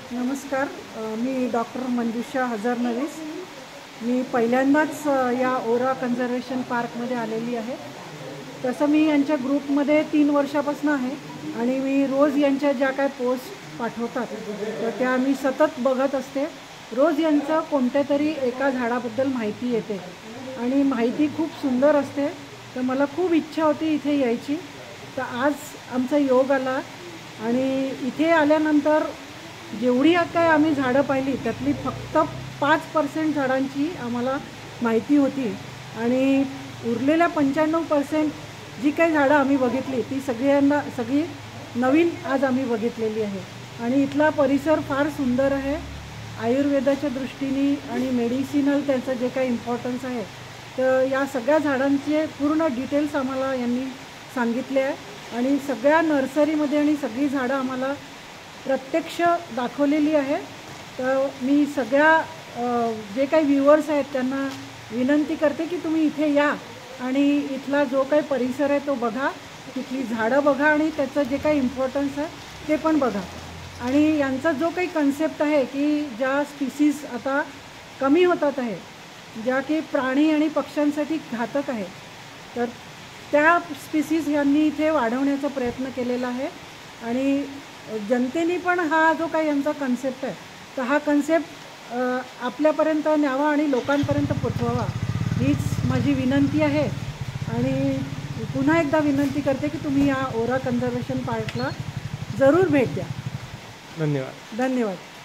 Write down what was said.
नमस्कार. मी डॉक्टर मंजुषा हजरनवीस. मी पहिल्यांदाच या ओरा कन्झर्वेशन पार्कमध्ये आलेली आहे. तसं मी यांच्या ग्रुपमध्ये 3 वर्षापासून आहे आणि मी रोज यांच्या ज्या काय पोस्ट पाठवतात तर त्या मी सतत बघत असते. रोज यांचं कोणत्यातरी एका झाडाबद्दल माहिती येते आणि माहिती खूप सुंदर असते. तर मला खूप इच्छा होती इथे यायची. तर आज आमचा योग आला आणि इथे आल्यानंतर जेवढी काय आम्ही झाडं पाहिली त्यातली फक्त 5% झाडांची आम्हाला माहिती होती आणि उरलेल्या 95% जी काही झाडं आम्ही बघितली ती सगळी नवीन आज आम्ही बघितलेली आहे. आणि इथला परिसर फार सुंदर आहे. आयुर्वेदाच्या दृष्टीने आणि मेडिसिनल त्यांचं जे काही इम्पॉर्टन्स आहे तर या सगळ्या झाडांचे पूर्ण डिटेल्स आम्हाला यांनी सांगितले आहे आणि सगळ्या नर्सरीमध्ये आणि सगळी झाडं आम्हाला प्रत्यक्ष दाखवलेली आहे. तर मी सगळ्या जे काही व्ह्यूअर्स आहेत त्यांना विनंती करते की तुम्ही इथे या आणि इथला जो काही परिसर आहे तो बघा, तिथली झाडं बघा आणि त्याचं जे काही इम्पॉर्टन्स आहे ते पण बघा. आणि यांचा जो काही कन्सेप्ट आहे की ज्या स्पीसीज आता कमी होतात आहे, ज्या की प्राणी आणि पक्ष्यांसाठी घातक आहे, तर त्या स्पीसीज यांनी इथे वाढवण्याचा प्रयत्न केलेला आहे. आणि जनतेने पण हा जो काही यांचा कन्सेप्ट आहे तर हा कन्सेप्ट आपल्यापर्यंत न्यावा आणि लोकांपर्यंत पोचवावा हीच माझी विनंती आहे. आणि पुन्हा एकदा विनंती करते की तुम्ही या ओरा कन्झर्वेशन पार्कला जरूर भेट द्या. धन्यवाद. धन्यवाद.